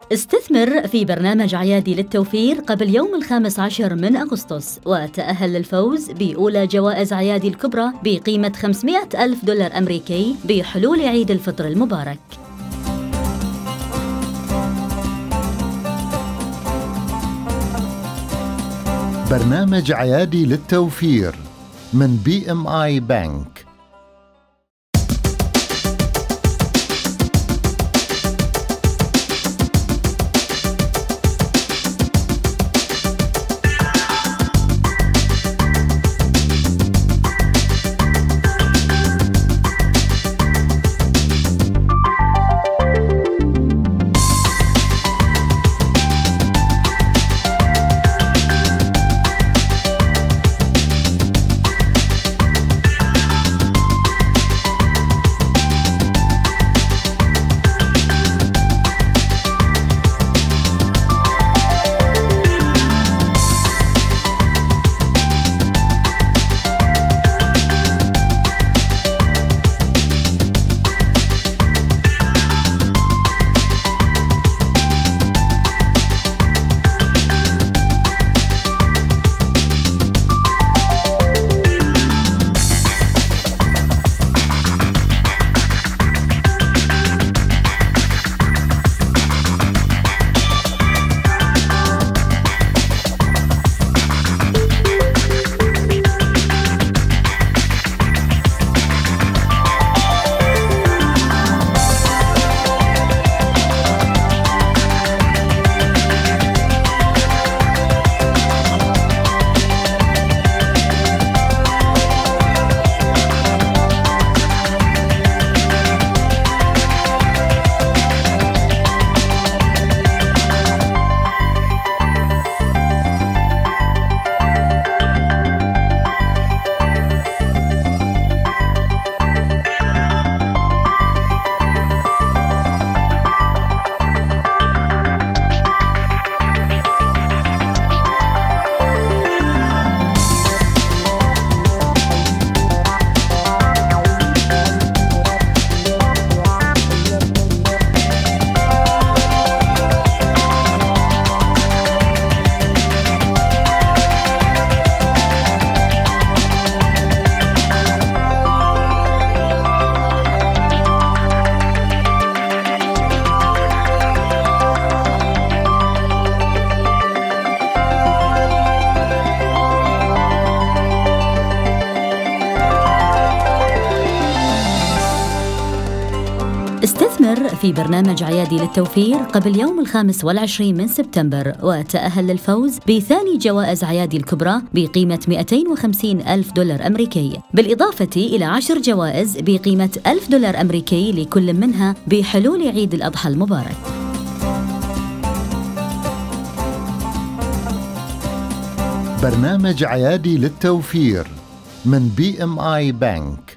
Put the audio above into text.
استثمر في برنامج عيادي للتوفير قبل يوم 15 من أغسطس وتأهل للفوز بأولى جوائز عيادي الكبرى بقيمة $500,000 أمريكي بحلول عيد الفطر المبارك. برنامج عيادي للتوفير من BMI بنك. استثمر في برنامج عيادي للتوفير قبل يوم 25 من سبتمبر وتأهل للفوز بثاني جوائز عيادي الكبرى بقيمة $250,000 أمريكي، بالإضافة إلى 10 جوائز بقيمة $1,000 أمريكي لكل منها بحلول عيد الأضحى المبارك. برنامج عيادي للتوفير من BMI بنك.